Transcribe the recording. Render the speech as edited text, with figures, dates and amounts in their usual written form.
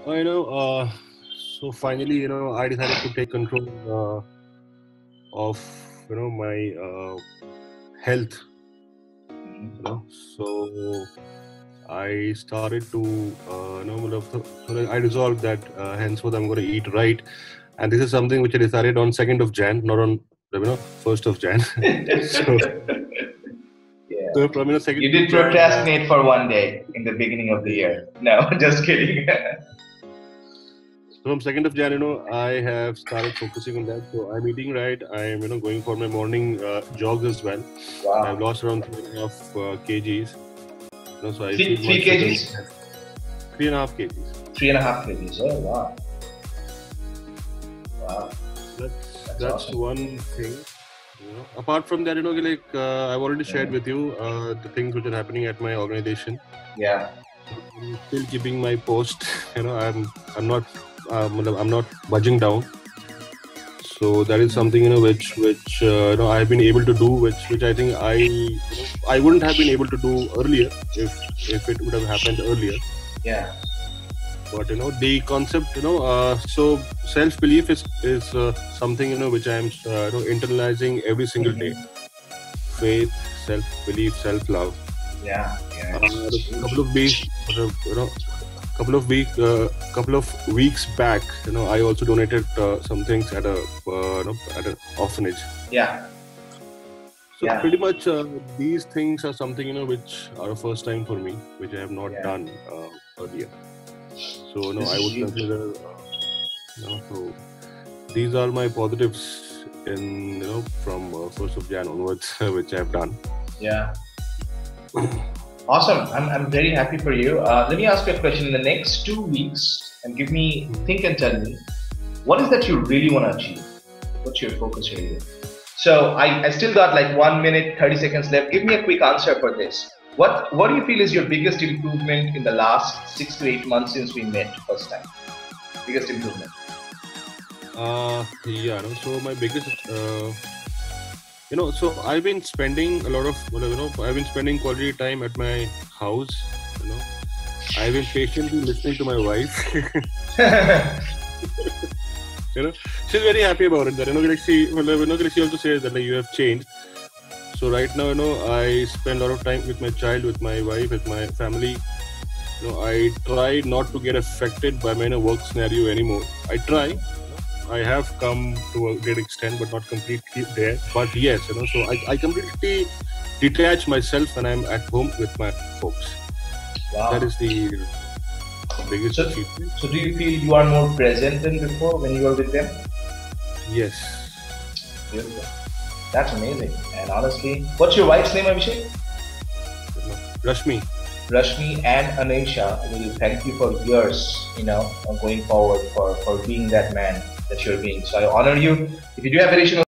So finally, I decided to take control of, my health. You know, so I started to, I resolved that henceforth I'm going to eat right, and this is something which I decided on 2nd of Jan, not on 1st of Jan. so, Yeah. so from 2nd You of did Jan, procrastinate for one day in the beginning of the year. No, just kidding. from 2nd of Jan, I have started focusing on that. So I'm eating right. I'm going for my morning jogs as well. I've Wow. lost around 3.5 kgs. So I feel Three much better. kgs? 3.5 kgs. 3.5 kgs. Oh wow. Wow. That's awesome. one thing. Apart from that, I've already shared with you the things which are happening at my organization. Yeah. I'm still keeping my post. I'm not I'm not budging down. So that is something which I've been able to do, which I think I wouldn't have been able to do earlier if it would have happened earlier. Yeah. But the concept, so self belief is something which I'm internalizing every single day. Faith, self belief, self love. Yeah. Couple of weeks back, I also donated some things at at an orphanage. Yeah. So pretty much these things are something which are a first time for me, which I have not done earlier. So I would consider. So these are my positives in from 1st of Jan onwards, which I have done. Yeah. Awesome. I'm very happy for you. Let me ask you a question. In the next 2 weeks, and think and tell me, what is that you really want to achieve? What's your focus area? So I still got like 1 minute, 30 seconds left. Give me a quick answer for this. What do you feel is your biggest improvement in the last 6 to 8 months since we met first time? Biggest improvement? So my biggest, so I've been spending a lot of, I've been spending quality time at my house. I've been patiently listening to my wife. She's very happy about it. That she also says that you have changed. So right now, I spend a lot of time with my child, with my wife, with my family. I try not to get affected by my work scenario anymore. I try. I have come to a great extent, but not completely there. But yes, so I completely detach myself when I'm at home with my folks. Wow. That is the biggest achievement. So do you feel you are more present than before when you are with them? Yes. Beautiful. That's amazing. And honestly, what's your wife's name, Abhishek? Rashmi. Rashmi and Anisha will thank you for years, going forward for being that man that you're being. So I honor you. If you do have additional